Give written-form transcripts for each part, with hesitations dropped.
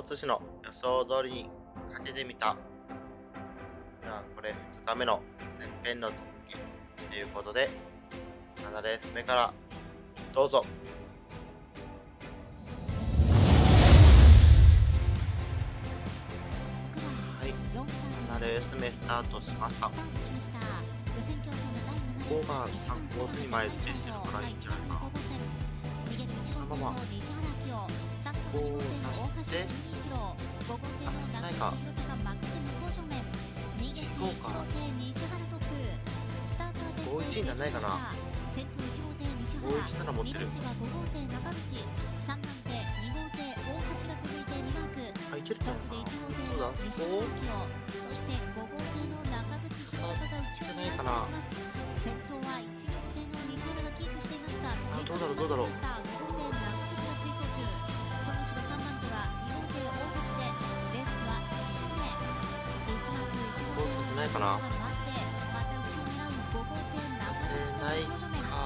津市の予想通りにかけてみた。じゃあこれ2日目の前編の続きということで、7レース目からどうぞ。はい、7レース目スタートしました。5が3コースに前付けしてるからいいんじゃないかな。そのままこう出して、ないか1号か51にならないかな。51なら持ってる。あ、いけるかな。どうだ、おお、刺さってないかな。あ、どうだろうどうだろう。ないかな。させないか。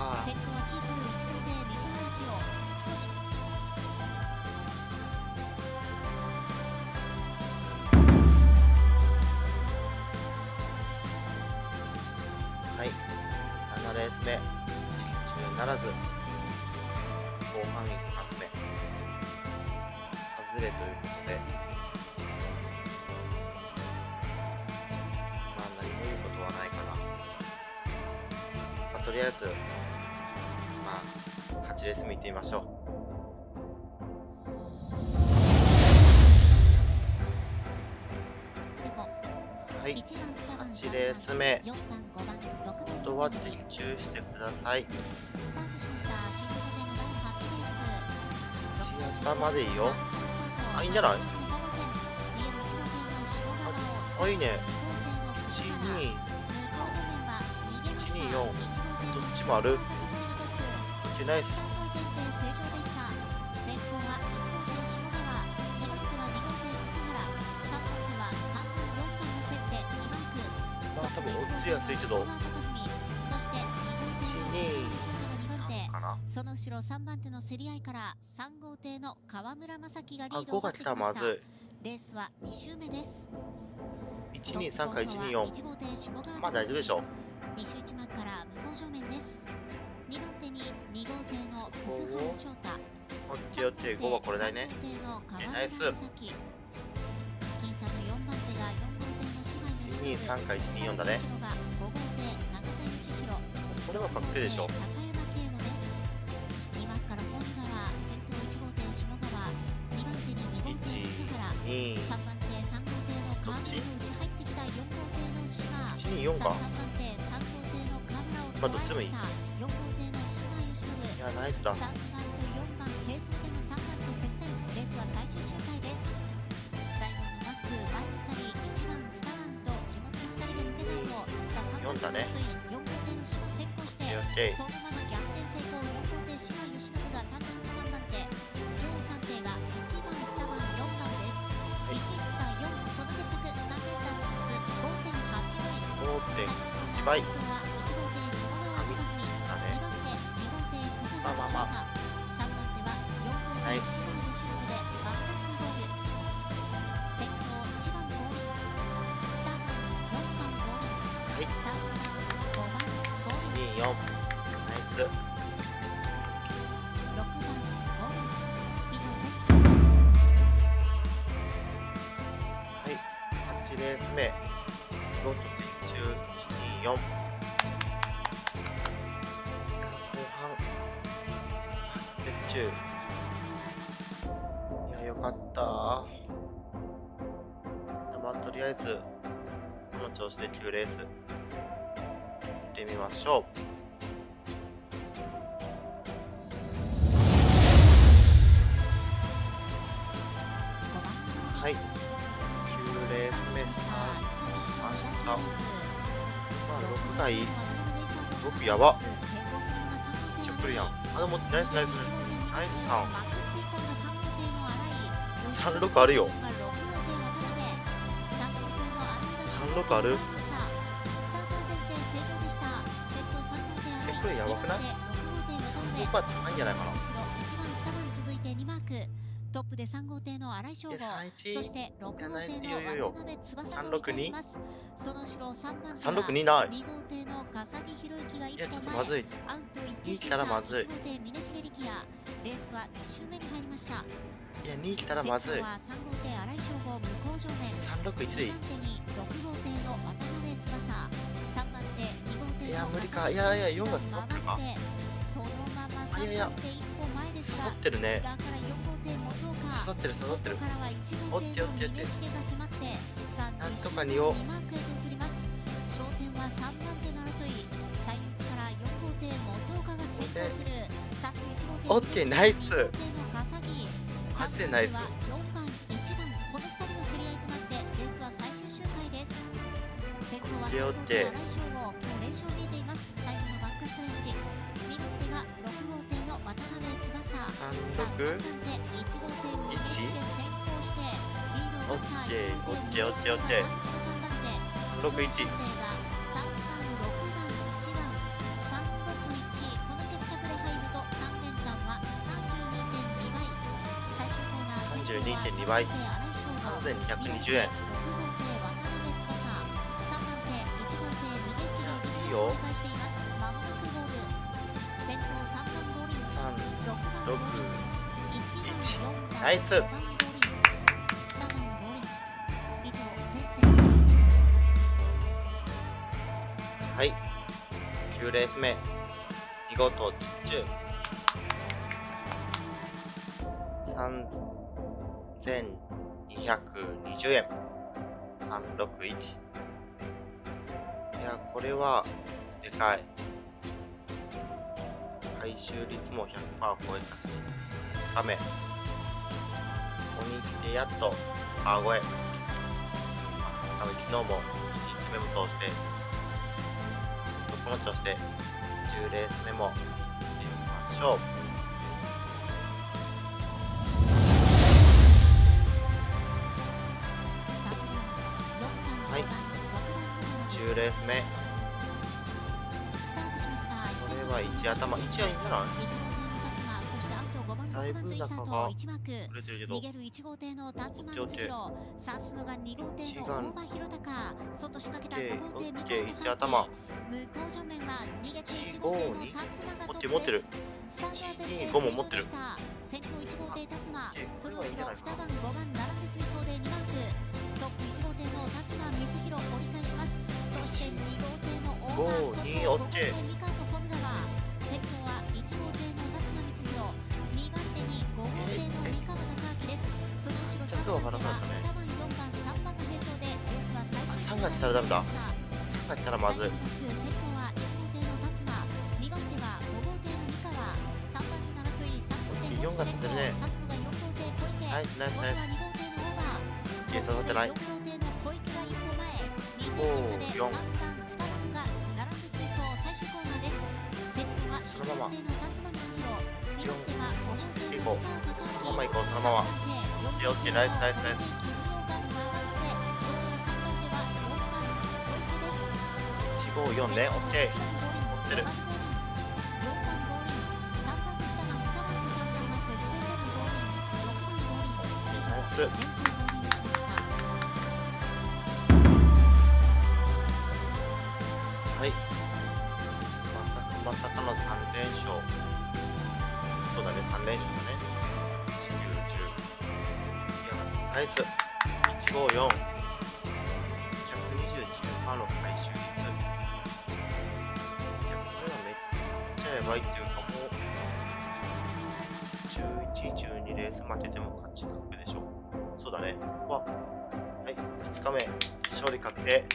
はい、7レース目的中ならず、後半1発目外れということで、とりあえず、8レース見てみましょう。はい、8レース目、あとは的中してください。1頭でいいよ。あ、いいんじゃない？あ、いいね。1、2、1、2、4。どっちもある。ナイス。多分オッズやついけど、1、2、3かな。 その後ろ3番手の競り合いから3号艇の川村正樹がリードを奪ってきました。あ、5が来た。まずい。レースは2周目です。 123か124。まあ大丈夫でしょう。 西内幕から向こう正面です。2番手に2号艇の楠原翔太。 オッケーオッケー、5はこれだいね。ナイス。1、2、3か124だね。これは確定でしょ。1、2、どっち？ 1、2、4か。まあどっちでもいい。いや、ナイスだ。4だね。オッケー。5.8倍。まあまあまあ。ナイス。はい。1、2、4。ナイス。はい。8レース目。ロット的中1、2、4。後半。的中。いや、よかった。まあ、とりあえずこの調子で9レース行ってみましょう。はい、9レース目スタートしました。まあ6がいい。6やば。めっちゃ来るやん。あ、でもナイスナイスナイスナイスさん。36あるよ。36ある。これやばくない？36は高いんじゃないかな。 トップで3号艇の新井翔吾、 で31 そして6号艇の渡辺翼が 362 折り返します。その後ろ3番手は 362ない。 2号艇の笠木宏之がいや、ちょっ一本前、 とまずい。 アウト1 2 点来たらまずい。 1号艇峰重力也、レースは2周目に入りました。 いや、2来たらまずい。 先頭は3号艇新井翔吾向こう正面、 361でいい。 2番手に6号艇の渡辺翼、3番手2号艇のいや無理か。いやいや、4が刺さってるか。 そのまま3 いやいや番手一歩前です刺が、 さってるね。 内側から4号艇元岡、 刺さってる刺さってる。 外からは1号艇の峰重が迫ってさあなんとか 2 2をマークへと移ります。焦点は3番手の争い、最内から4号艇元岡が先行する。さす1号艇オッケー、ナイス。 2号艇の笠木、 マジでナイス。 4番1番この2人の競り合いとなってレースは最終周回です。先頭は3号艇新井翔吾、今日連勝見えています。最後のバックストレッチ、2番手が6号艇の渡辺翼、さあ3番手1号艇にで先行してリードを取った1号艇にオッケーオッケー 3番手 361。 3番、6番、1番、361、この決着で入ると3連単は 32.2 倍。最終コーナー 32.2 倍。3220円。 6号艇渡辺翼、3番手1号艇峰重力也いいよを返しています。まもなくゴール。先頭3番ゴーリン、6番ゴーリン、1番、4番、 ナイス。 5番ゴーリン、2番ゴーリン。以上、全点。 はい。9レース目。見事的中。3220円。361。いや、これは、でかい。回収率も 100% 超えたし。2日目。ここに来てやっと、川越。2日目、昨日も1日目も通して、この調子で10レース目も行ってみましょう。はい10レース目。これは1頭1はいいんじゃない。だいぶ中が触れてるけど、 逃げる1号艇の辰馬光弘、さすが2号艇の大場弘隆、外仕掛けた5号艇三河 1頭。 向こう正面は逃げて1号艇の辰馬がトップです。 持ってる。 スタートは前提 125も持ってる。 先頭1号艇辰馬、その後ろ2 これはいいんじゃないか番5番並んで追走で2マーク、トップ1号艇の辰馬光弘折り返します。そして2号艇の大場、 5、2、オッケー。 三河とフォルダは先頭は1号艇の辰馬光弘、2番手に5号艇の三河孝明です。その後ろ3番手は2番4番3番の並走でレースは最終 3が来たらダメだ。3が来たらまずい。 先頭は1号艇の辰馬、2番手は5号艇の三河、3番手の争い3号艇 4が来てるね。 さすが4号艇小池、 ナイスナイスナイス。 2号艇のオーバー、 いや、刺さってない。 4号艇の小池が一歩前、2点差で3番、2番が並んで追走最終コーナーです。先頭は1号艇の辰馬光弘、2番手は5号艇の三河そのまま行こう、そのまま。オッケーオッケー、ナイスナイスナイス。154ね、オッケー。持ってる。ナイス。はい。まさかの3連勝。そうだね、3連勝だね。1、9、10。いや、ナイス。154。129%の回収率。いや、これはめっちゃやばいっていうか、もう、11、12レース負けても勝ち確でしょ。そうだね。はい、2日目、勝利確定。いや、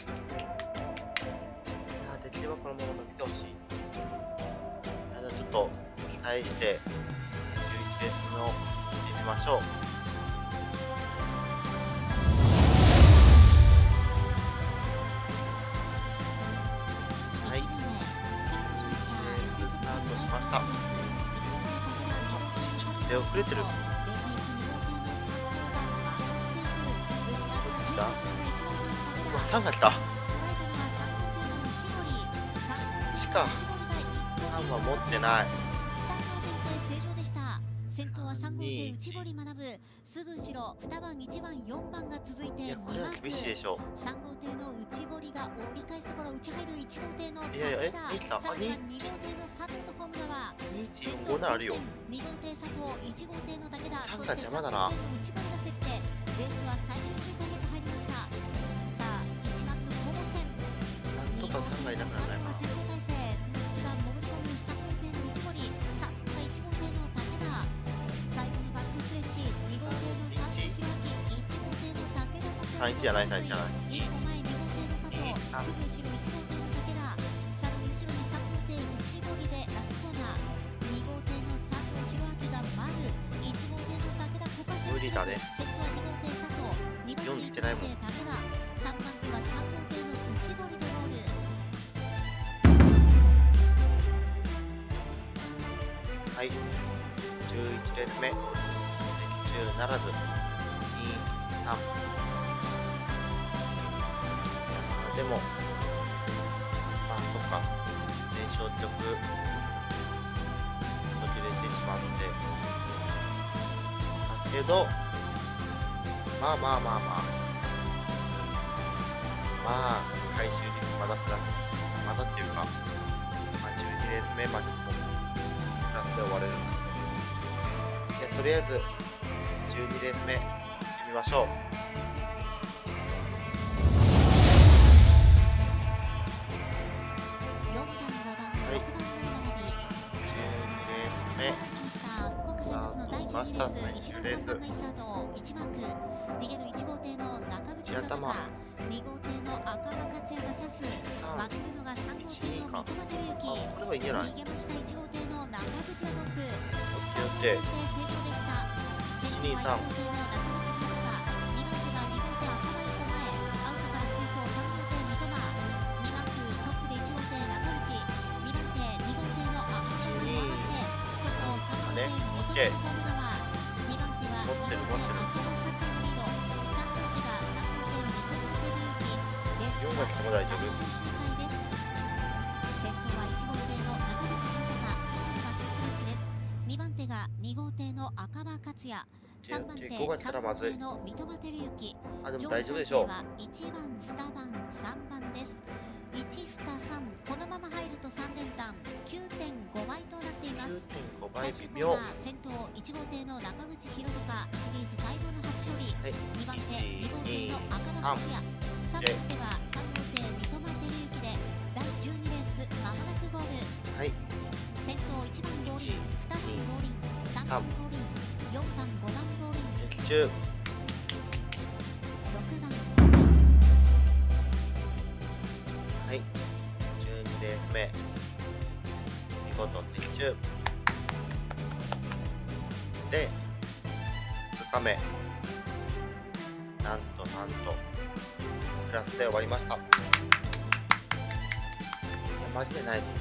できればこのまま伸びてほしい。いや、ちょっと期待して、11レース目を見てみましょう。はい、11レーススタートしました。手を触れてる。うわ、3が来た。しか3は持ってない。 先頭は3号艇内堀学ぶ、すぐ後ろ2番、1番、4番が続いていや、これは厳しいでしょう。 3号艇の内堀が折り返すところ、内入る1号艇のいやいや、 武田、 来た。 さらには2 2、 号艇の佐藤のホーム側、 145ならあるよ。 2号艇佐藤、1号艇の武田、 三がそして邪魔だな 3号艇の内堀が設定。レースは最終周回へと入りました。さあ、1番の後方戦、 なんとか3がいなくならないか。 先頭体制、その内が潜り込む3号艇の内堀、さすが1号艇の武田、最後のバックストレッチ、2号艇の佐藤弘明、1号艇の武田、 31じゃない、31じゃない。 一個前2号艇の佐藤、すぐ後ろ1号艇の武田、さらに後ろに3号艇内堀でラストコーナー、2号艇の佐藤弘明が丸、1号艇の武田こかせ無理だね。 先頭は2号艇佐藤、2番 4 手来てないもん。 武田、3番手は3号艇の内堀でゴール。 はい、11レース目、的中ならず、2、1、3。でも、まあ、そっか、連勝記録、途切れてしまって、だけど、まあ、回収率まだプラスだし、まだっていうか、まあ、12レース目までもプラスで終われるので、とりあえず12レース目行ってみましょう。 4番、5番、6番の並び、 12レース目福岡選抜の第12レース、1番3番がスタート、1マーク、逃げる1号艇の中口弘隆、2号艇の赤羽克也が指す、まくるのが3号艇の三笘照之、 これはいいんじゃない？ 逃げました1号艇の中口がトップ、 オッケーオッケー。 正常でした。 1、2、3。 2号艇の中口弘隆、2番手が2号艇赤羽一歩前、アウトから追走3号艇三笘、2番手2号艇の赤羽克也、3番手2号艇の中口弘隆、トップで1号艇中口、2番手2号艇の赤羽が回って外を3号艇三笘のホーム側、2番手は持ってる赤羽克也のリード、3番手が3号艇三笘照之、レース 4が来ても大丈夫。 最終周回です。先頭は1号艇の中口弘隆、最後のバックストレッチです。2番手が2号艇の赤羽克也、3番手、 5が来たらまずい。 の三笘照之、 あ、でも大丈夫でしょう。 1番、2番、3番です。1、2、3、このまま入ると3連単、9.5 倍となっています。 9.5 倍最終微妙。 コーナー、先頭1号艇の中口弘隆、シリーズ待望の初勝利、 はい、 2番手2号艇の赤羽克也、3番手は3号艇三笘照之で第12レースまもなくゴール。 はい、 先頭1番ゴーリン、2番ゴーリン、3番ゴーリン、4番5番ゴーリン、 的中。 6番。 はい、12レース目、見事的中で、2日目、なんとプラスで終わりました。いや、マジでナイス。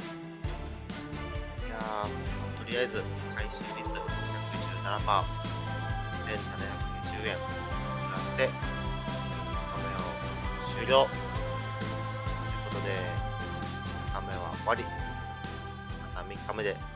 いやー、とりあえず回収率 117%、1790円プラスで2日目を終了ということで、2日目は終わり。また3日目で